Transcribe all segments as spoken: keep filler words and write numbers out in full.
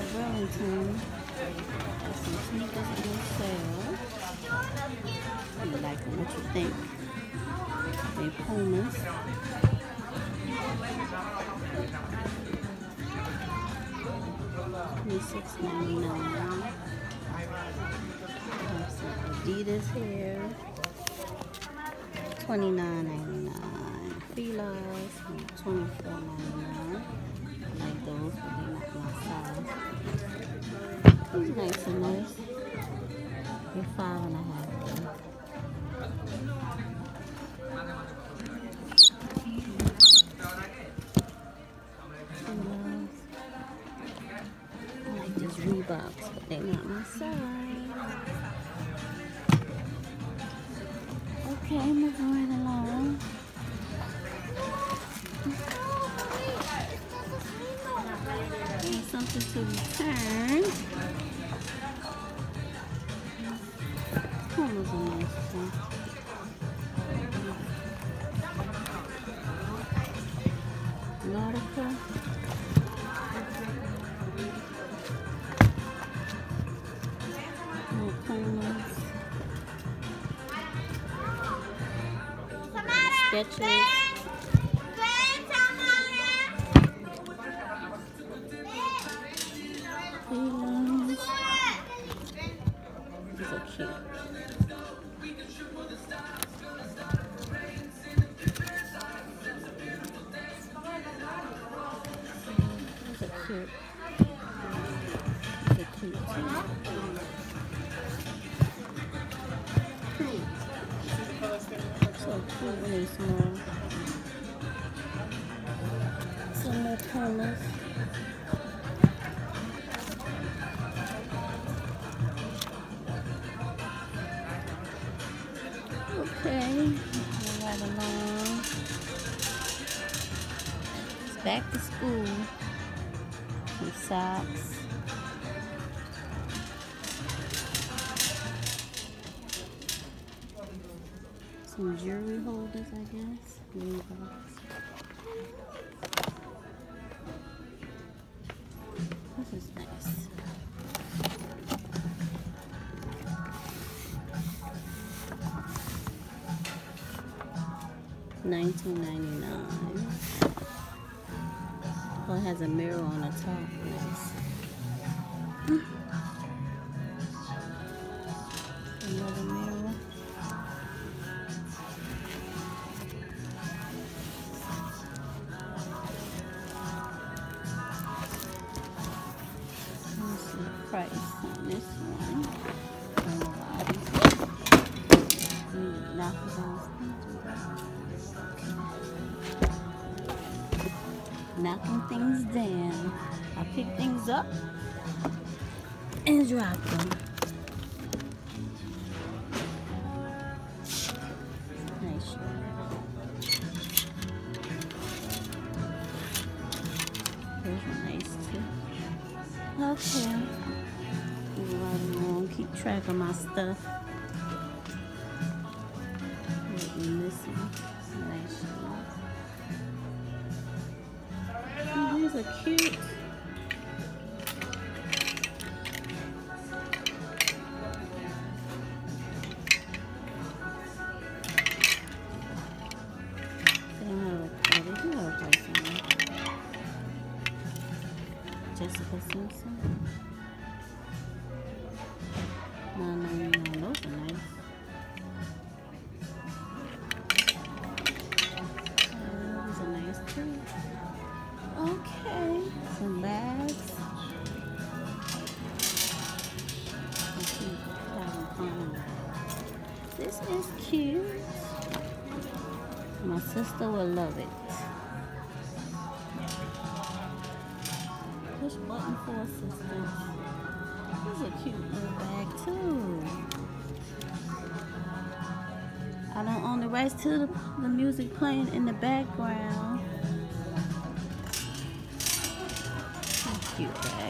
Burlington. There's some sneakers on sale. You like them? What you think? They Pumas. twenty-six ninety-nine. Have some Adidas here. twenty-nine ninety-nine. Filas. twenty-four ninety-nine. I like those, but they're not my size. These nice and nice. They're five and a half. I like these Reeboks, but they're not my size. Okay, moving right along. There's something to return. Pumas are nice too. Nautica. More Pumas. Skechers. Feelings. These are cute. These are cute. These are cute too. So cute when they're small. Some more Pumas. Okay, moving right along. It's back to school. Some socks. Some jewelry holders, I guess. Reeboks. This is nice. nineteen ninety-nine. Oh, it has a mirror on the top. Nice. Another mirror. Let's see the price on this one. I don't know why. Mm, knock it down. Knocking things down. I pick things up and drop them. Nice shirt. Those are nice too. Okay. Move right along. Keep track of my stuff. What we missing? Nice shirt. These are cute. They don't have a, oh, they do have a price on them. Jessica Simpson. nine ninety-nine. Those are nice. Uh, these are nice too. Okay, some bags. This is cute. My sister will love it. Push button for assistance. This is a cute little bag too. I don't own the rights to the, the music playing in the background. Cute bag.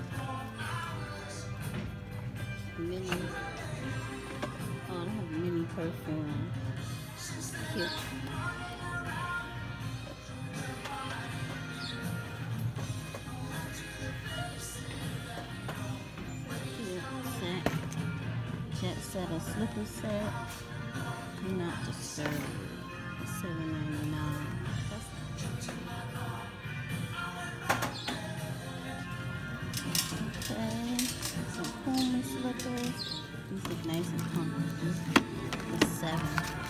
mini. Oh, they have mini perfume. Cute. Cute set. Jet set, a slipper set. Do not disturb. seven ninety-nine. Okay, some Puma slippers. These look nice and comfortable. For seven.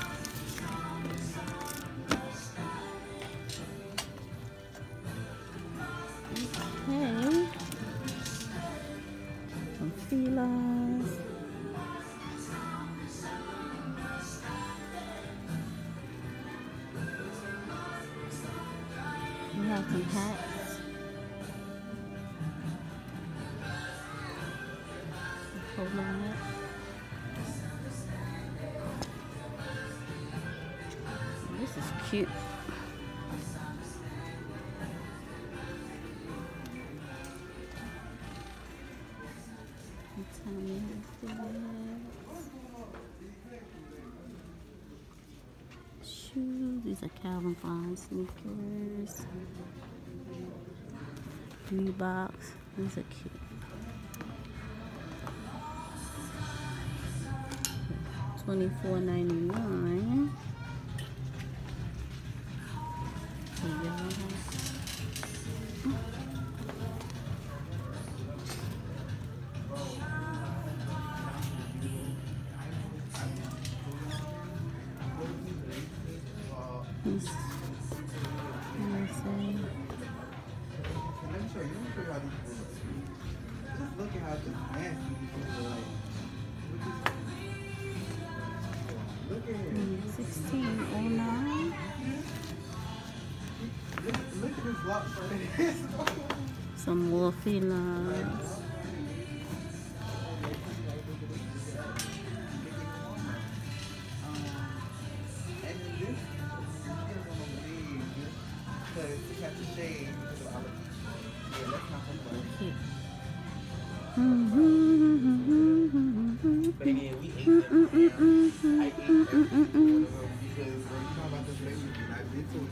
Okay. Some Filas. We have some hats. Polo hat. This is cute. Tommy shoes. These are Calvin Klein sneakers. Reeboks. These are cute. twenty-four ninety-nine. Let me see. Let me show you. Let me show you how these look. Just look at how just nasty these look like. Look at it. sixteen oh nine. Look, look at this lock right. Some more Filas. Okay. But again, we ate them. I ate everything because when you talk about this relationship, I've been to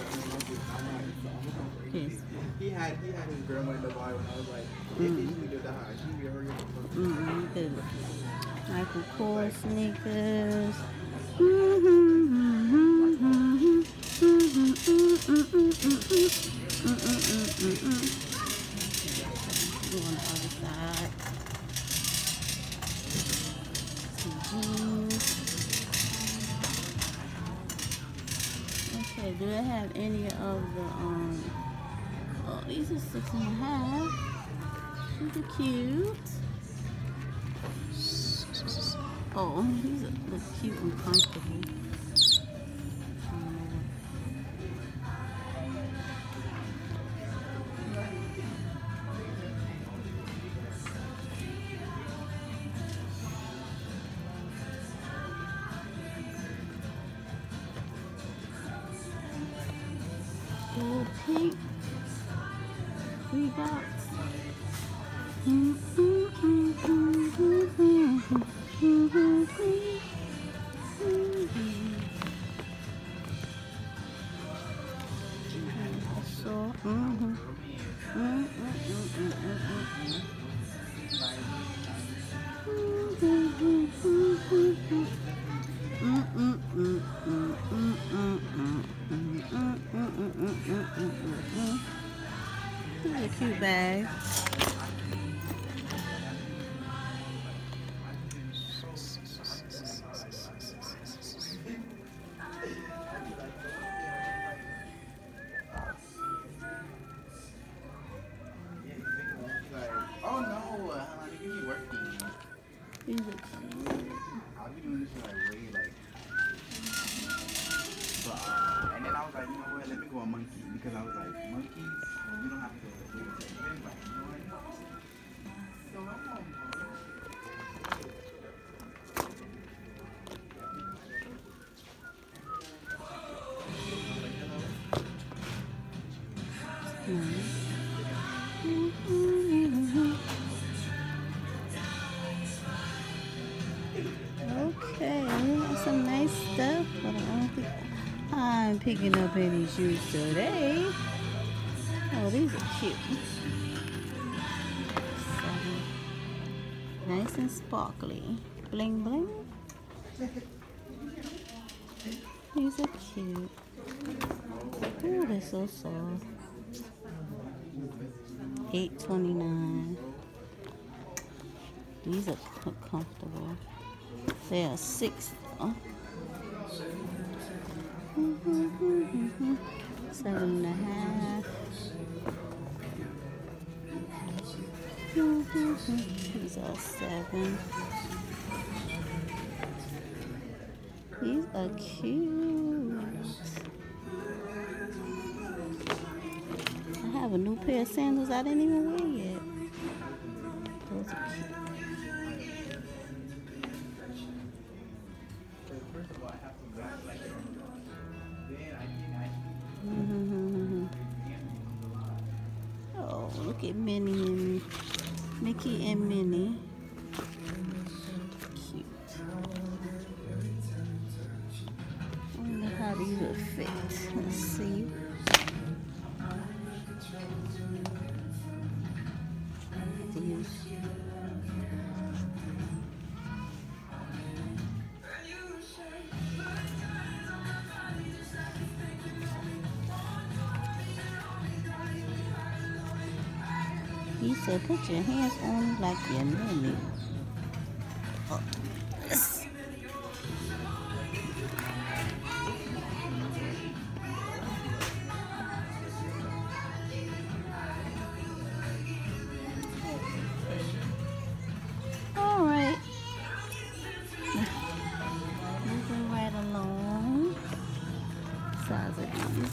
Yes. He had he had his grandmother in the bar when I was like, if he need to die, she be hurry up. Mm-hmm. Good. Michael Kors sneakers. Go on the other side. Some jeans. Okay, do they have any of the um oh, these are six and a half. These are cute. Oh, these are, look cute and comfortable. Little pink Reeboks. So, mm-hmm. This is a cute bag. Oh no, honey, you be working. These are cute. I'll be doing this shit like way like. But, uh, and then I was like, you know what? Let me go on Monkey because I was like, monkeys, you don't have to do anything. Like, you know what? So I'm on. picking up any shoes today. Oh, these are cute. Seven. Nice and sparkly. Bling bling. These are cute. Oh, they're so soft. eight twenty-nine. These are comfortable. They are six though. Seven and a half. These are seven. These are cute. I have a new pair of sandals I didn't even wear yet. Those are cute. Mm-hmm. Oh, look at Minnie and Mickey and Minnie. Cute. I wonder how these would fit. Let's see. These. He said, put your hands on like your Minnie. Oh, yes. All right. Moving right along. Size of these.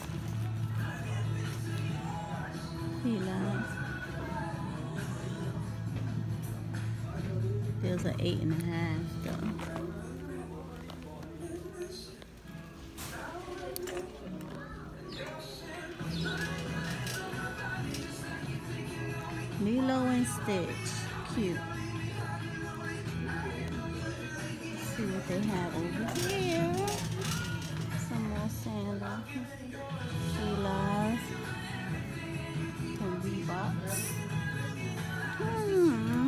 Felines. There's an eight and a half though. Lilo and Stitch, cute. Let's see what they have over here. Some more sandals. Felines. Some Reeboks. Hmm.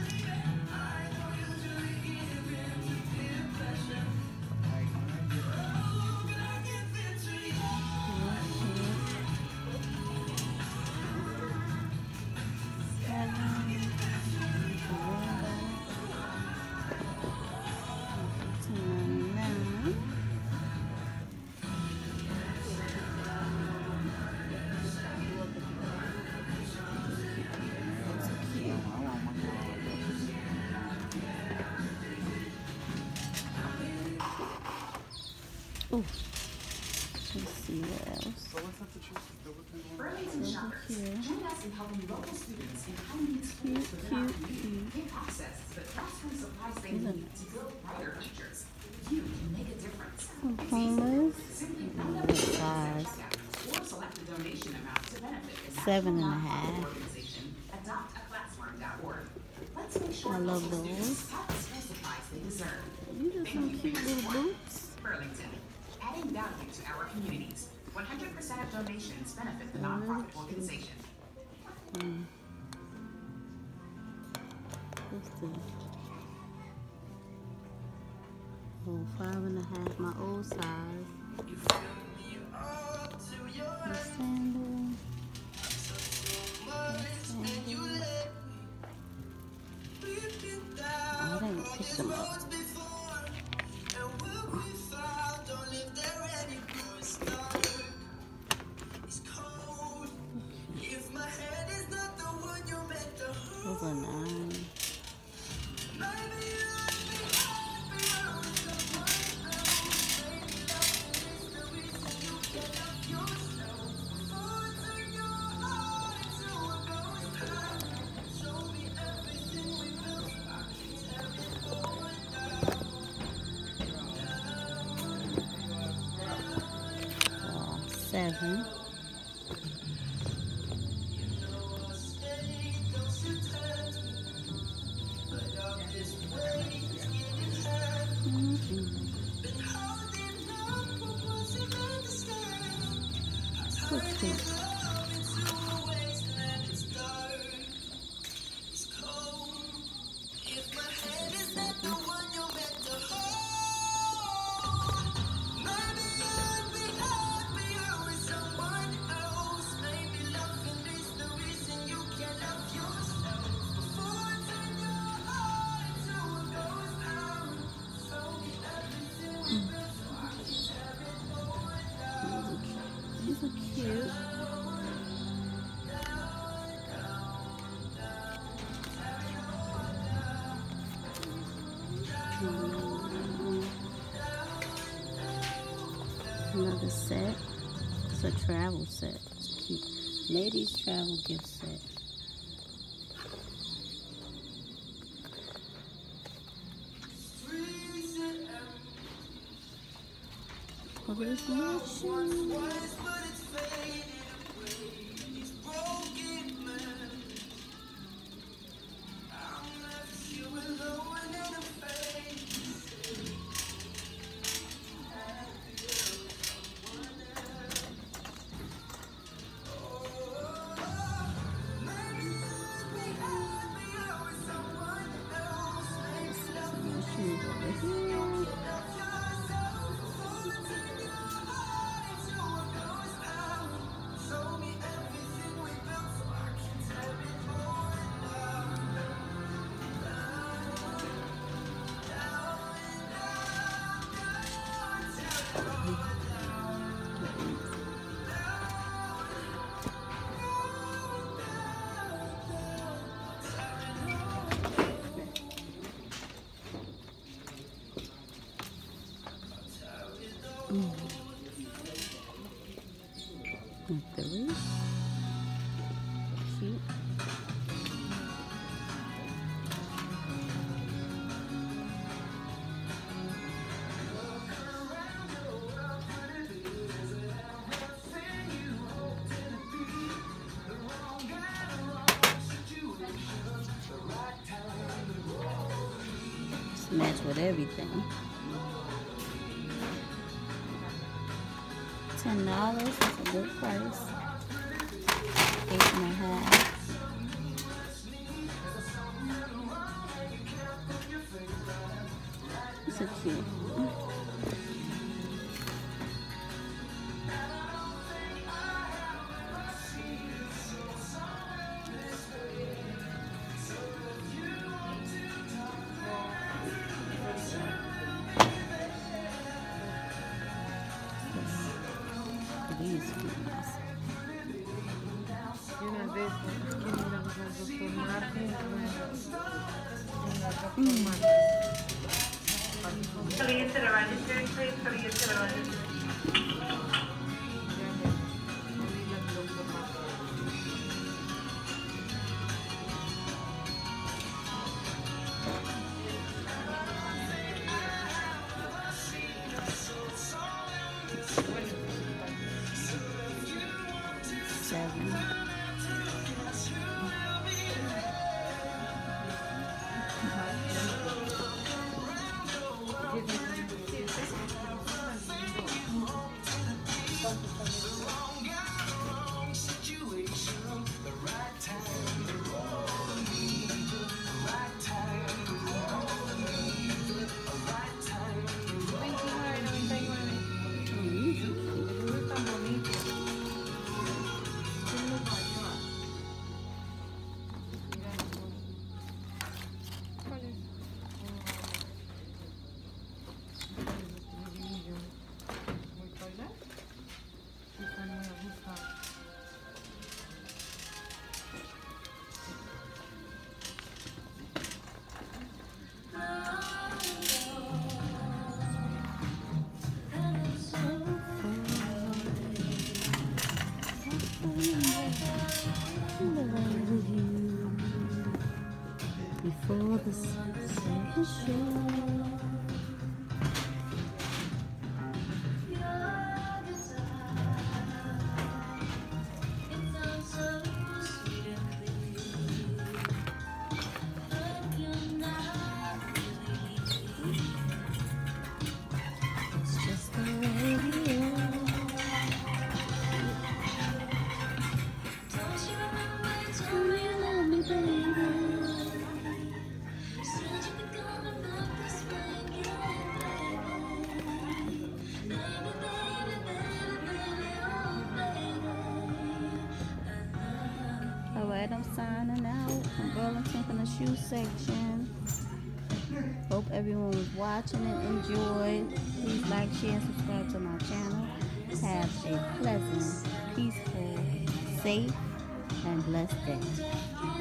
Oh, let's see what else. Burlington shoppers, Here. join us in helping local students in high-need schools Cute, within our cute, community cute. get access to the classroom supplies they These are need to build brighter futures. You can make a difference. some It's easy. Pumas. Simply round up What the size? or select a donation amount to benefit the Seven and a national half. nonprofit organization adopt a classroom dot org. Let's make sure I love local students those. have the school supplies they deserve. These are some cute little boots. Burlington, adding value to our communities. one hundred percent of donations benefit the Oh, nonprofit cute. organization. Mm. What's this? Oh, five and a half, my old size. The sandal. The sandal. Oh, I didn't pick them up. Those are nine. Oh, seven. Mm-hmm. travel set. It's cute. Ladies travel gift set. Oh, there's more shoes. Mm. And three. Cute. It's match with everything. Ten dollars is a good price. Eight and a half. It's a cute. These ones. Mm. Please to the register, please. Please to the register. Seven. Before the sunset is shown. It's just the radio. Do you love me, baby? Alright, I'm signing out from Burlington from the shoe section. Hope everyone was watching and enjoyed. Please like, share, and subscribe to my channel. Have a pleasant, peaceful, safe, and blessed day.